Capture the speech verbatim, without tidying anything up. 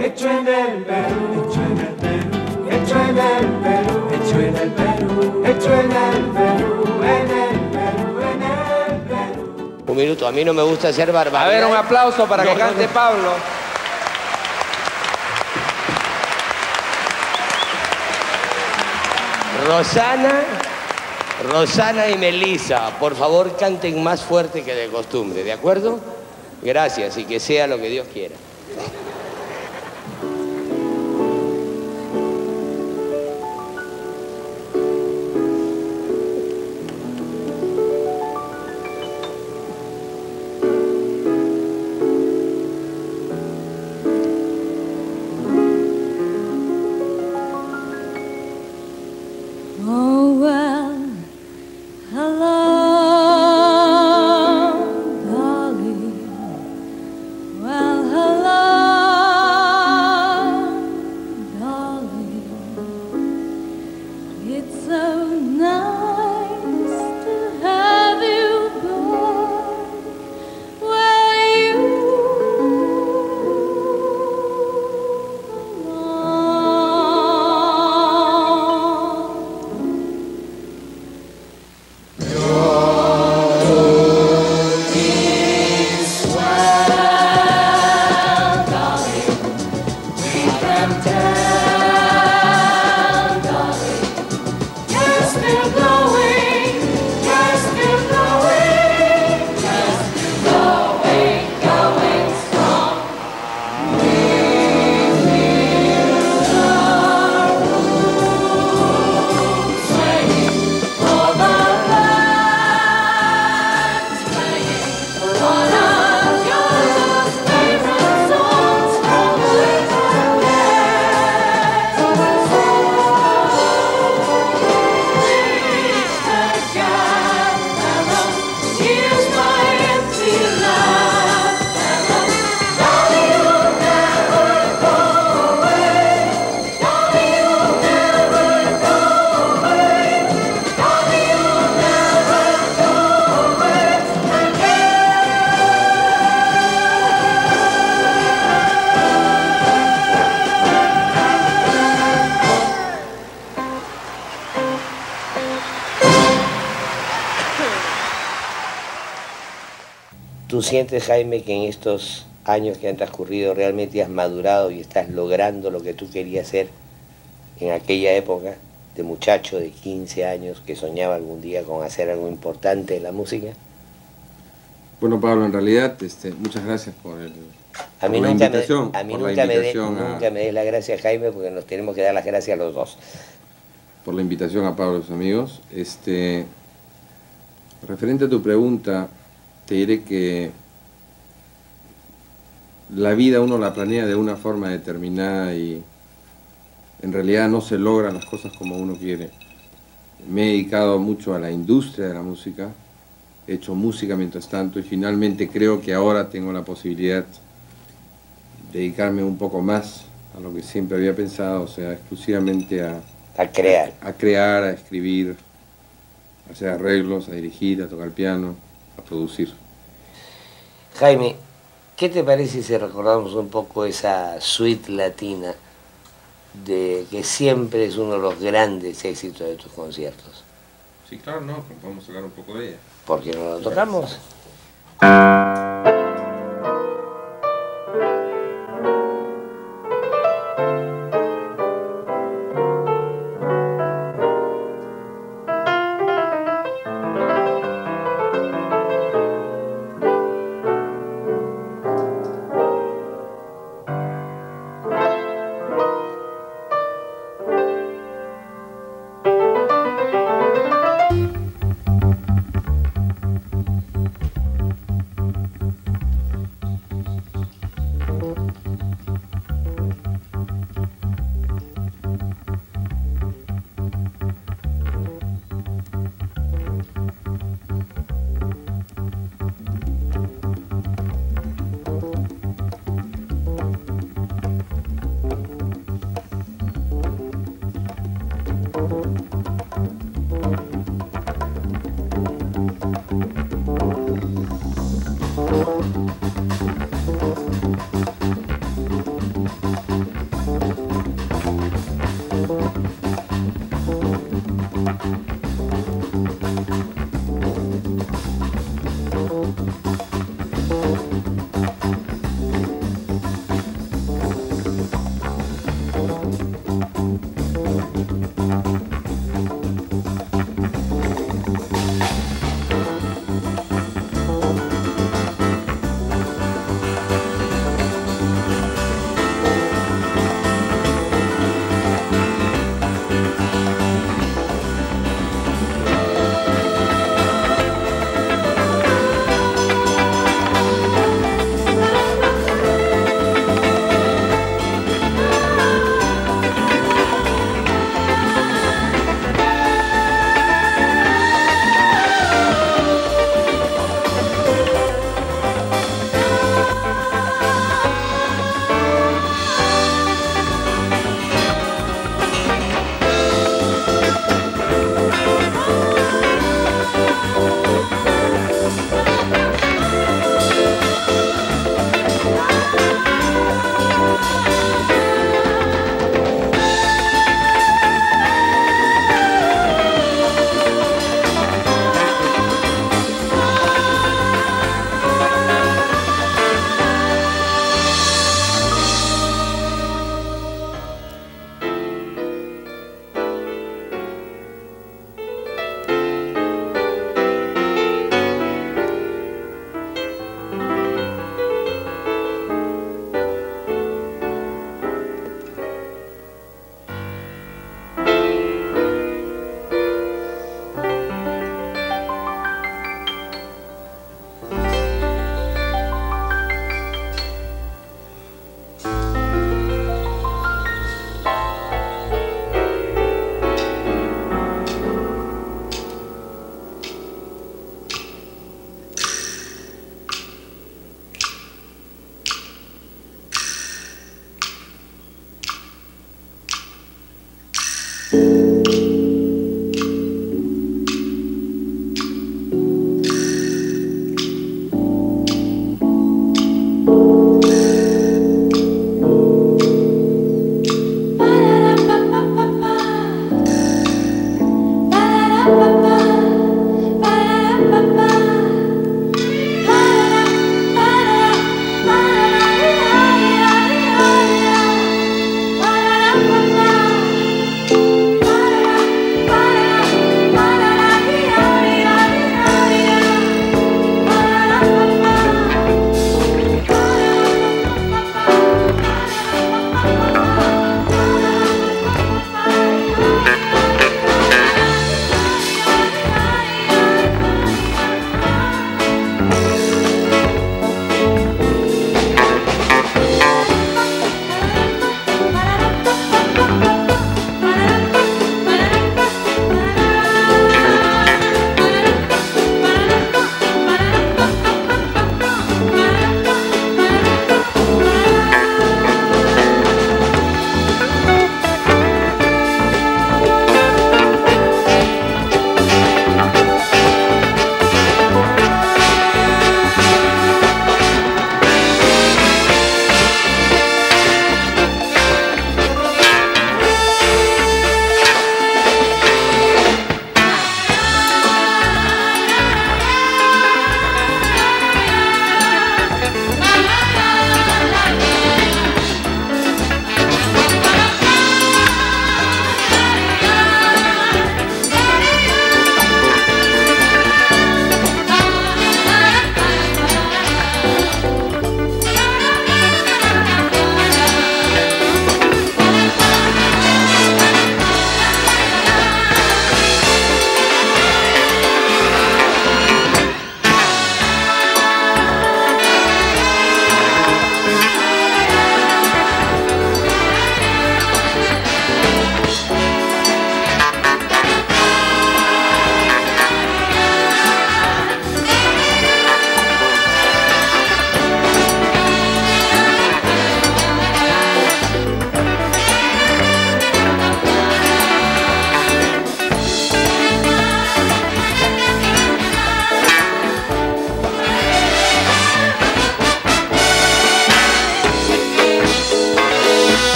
Hecho en el Perú, hecho en el Perú, hecho en el Perú, hecho en el Perú, hecho en el Perú, en el Perú, en el Perú. Un minuto, a mí no me gusta hacer barbaridad. A ver, un aplauso para que cante Pablo. Rosana, Rosana y Melissa, por favor canten más fuerte que de costumbre, ¿de acuerdo? Gracias y que sea lo que Dios quiera. Oh, well, hello, darling. Well, hello, darling. It's so nice to have you back where you ¿Tú sientes, Jaime, que en estos años que han transcurrido realmente has madurado y estás logrando lo que tú querías ser en aquella época de muchacho de quince años que soñaba algún día con hacer algo importante en la música? Bueno, Pablo, en realidad, este, muchas gracias por, el, a mí por nunca la invitación. Me, a mí por nunca, la me de, invitación a, nunca me des las gracias, Jaime, porque nos tenemos que dar las gracias a los dos. Por la invitación a Pablo y sus amigos. Este, referente a tu pregunta, te diré que la vida uno la planea de una forma determinada y en realidad no se logran las cosas como uno quiere. Me he dedicado mucho a la industria de la música, he hecho música mientras tanto y finalmente creo que ahora tengo la posibilidad de dedicarme un poco más a lo que siempre había pensado, o sea, exclusivamente a, a crear, a, a crear, a escribir, a hacer arreglos, a dirigir, a tocar piano, a producir. Jaime, ¿qué te parece si recordamos un poco esa suite latina de que siempre es uno de los grandes éxitos de tus conciertos? Sí, claro, no, podemos tocar un poco de ella. ¿Por qué no lo tocamos?